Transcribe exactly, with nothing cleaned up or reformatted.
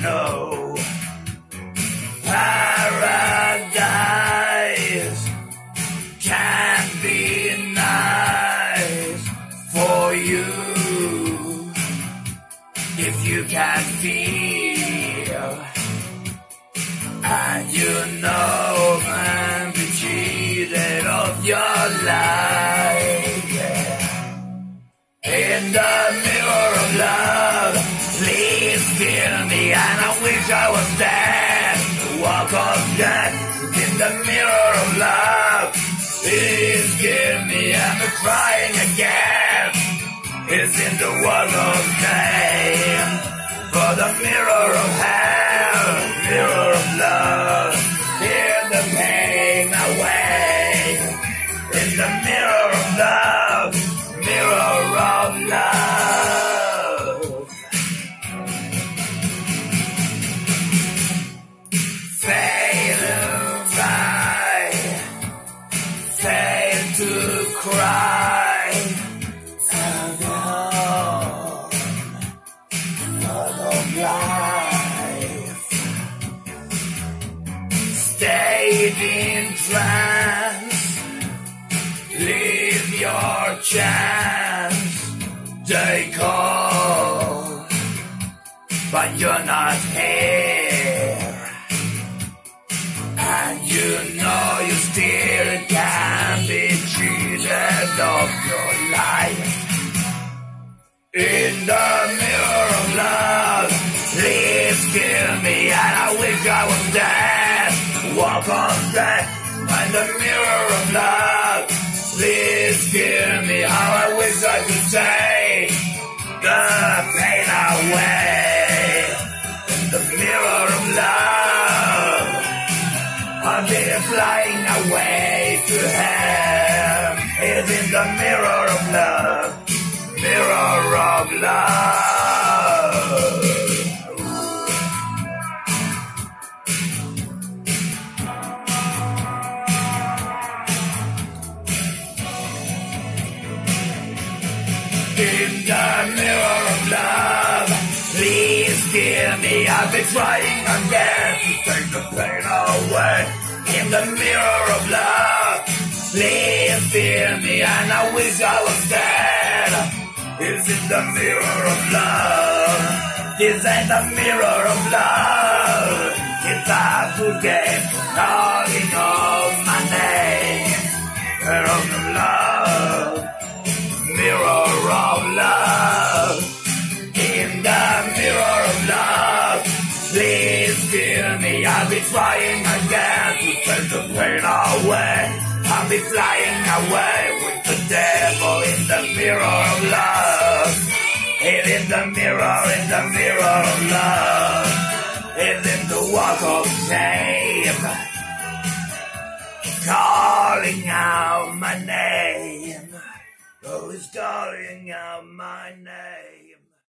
know paradise can be nice for you if you can feel, and you know man be cheated of your life. Yeah. In the mirror of love, please kill me, and I wish I was dead. Walk of death in the mirror of love. Please kill me, I'm crying again. It's in the walk of shame. For the mirror of hell, mirror of love, hear the pain away. In the mirror of love, mirror of love. Fail to cry, fail to cry. Turn on, God of life. Stayed in trance, leave your chance. They call, but you're not here. And you know you still can be cheated of your life. In the mirror of love, please kill me, and I wish I was dead. Walk on death, and the mirror of love, please kill me, how I wish I could take the pain away. In the mirror of love, I'll be flying away to hell. It's in the mirror of love, mirror of love. In the mirror of love, please kill me, I've been trying again to take the pain away. In the mirror of love, please feel me, and I wish I was dead. It's in the mirror of love, this ain't the mirror of love. It's a full game, calling out my name. Mirror of love, mirror of love. In the mirror of love, please feel me, I'll be trying again to take the pain away. I'll be flying away with the devil in the mirror of love. It's in the mirror, in the mirror of love. It's in the walk of shame, calling out my name. Oh, it's calling out my name.